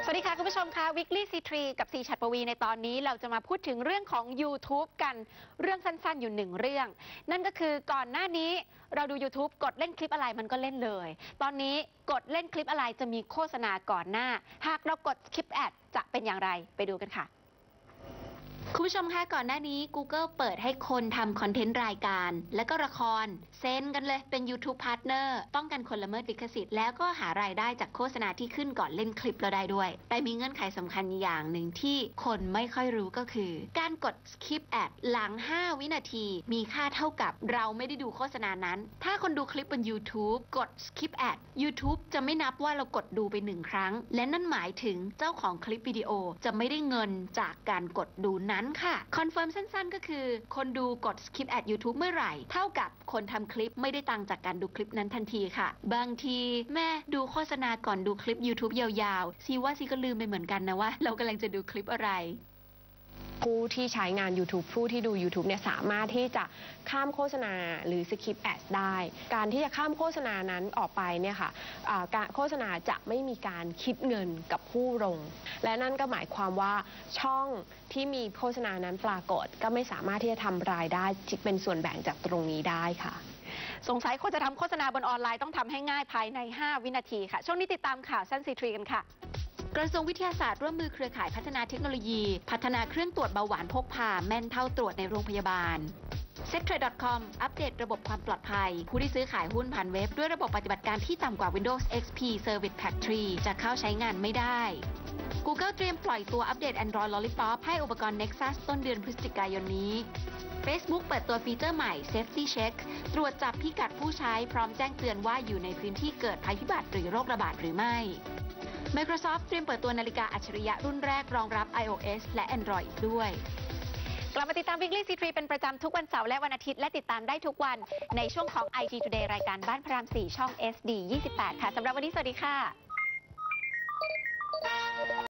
สวัสดีค่ะคุณผู้ชมค่ะ Weekly C3 กับซีฉัตรปวีในตอนนี้เราจะมาพูดถึงเรื่องของ YouTube กันเรื่องสั้นๆอยู่หนึ่งเรื่องนั่นก็คือก่อนหน้านี้เราดู YouTube กดเล่นคลิปอะไรมันก็เล่นเลยตอนนี้กดเล่นคลิปอะไรจะมีโฆษณาก่อนหน้าหากเรากด Skip Ad จะเป็นอย่างไรไปดูกันค่ะคุณผู้ชมคะก่อนหน้านี้ Google เปิดให้คนทำคอนเทนต์รายการและก็ละครเซ็นกันเลยเป็น YouTube Partner ป้องกันคนละเมิดลิขสิทธิ์แล้วก็หารายได้จากโฆษณาที่ขึ้นก่อนเล่นคลิปเราได้ด้วยแต่มีเงื่อนไขสำคัญอย่างหนึ่งที่คนไม่ค่อยรู้ก็คือการกด Skip Ad หลัง5วินาทีมีค่าเท่ากับเราไม่ได้ดูโฆษณานั้นถ้าคนดูคลิปบน YouTube กด Skip Ad YouTube จะไม่นับว่าเรากดดูไป1ครั้งและนั่นหมายถึงเจ้าของคลิปวิดีโอจะไม่ได้เงินจากการกดดูนั้นค่ะคอนเฟิร์มสั้นๆก็คือคนดูกด Skip Ad YouTube เมื่อไหร่เท่ากับคนทำคลิปไม่ได้ตังค์จากการดูคลิปนั้นทันทีค่ะบางทีแม่ดูโฆษณาก่อนดูคลิป YouTube ยาวๆซีว่าซีก็ลืมไปเหมือนกันนะว่าเรากำลังจะดูคลิปอะไรผู้ที่ใช้งาน YouTube ผู้ที่ดู YouTube เนี่ยสามารถที่จะข้ามโฆษณาหรือ Skip Ads ได้การที่จะข้ามโฆษณานั้นออกไปเนี่ยค่ะการโฆษณาจะไม่มีการคิดเงินกับผู้ลงและนั่นก็หมายความว่าช่องที่มีโฆษณานั้นปรากฏก็ไม่สามารถที่จะทำรายได้เป็นส่วนแบ่งจากตรงนี้ได้ค่ะสงสัยคนจะทำโฆษณาบนออนไลน์ต้องทำให้ง่ายภายใน5วินาทีค่ะช่วงนี้ติดตามข่าวสั้น C3 กันค่ะกระทรวงวิทยาศาสตร์ร่วมมือเครือข่ายพัฒนาเทคโนโลยีพัฒนาเครื่องตรวจเบาหวานพกพาแม่นเท่าตรวจในโรงพยาบาล Settrade.com อัปเดตระบบความปลอดภัยผู้ที่ซื้อขายหุ้นผ่านเว็บด้วยระบบปฏิบัติการที่ต่ำกว่า Windows XP Service Pack 3 จะเข้าใช้งานไม่ได้ Google เตรียมปล่อยตัวอัปเดต Android Lollipop ให้อุปกรณ์ Nexus ต้นเดือนพฤศจิกายนนี้ Facebook เปิดตัวฟีเจอร์ใหม่ Safety Check ตรวจจับพิกัดผู้ใช้พร้อมแจ้งเตือนว่าอยู่ในพื้นที่เกิดภัยพิบัติหรือโรคระบาดหรือไม่Microsoft เตรียมเปิดตัวนาฬิกาอัจฉริยะรุ่นแรกรองรับ iOS และ Android อีกด้วยกลับมาติดตาม Weekly C3 เป็นประจำทุกวันเสาร์และวันอาทิตย์และติดตามได้ทุกวันในช่วงของ IG Today รายการบ้านพระราม 4 ช่อง SD 28 ค่ะสำหรับวันนี้สวัสดีค่ะ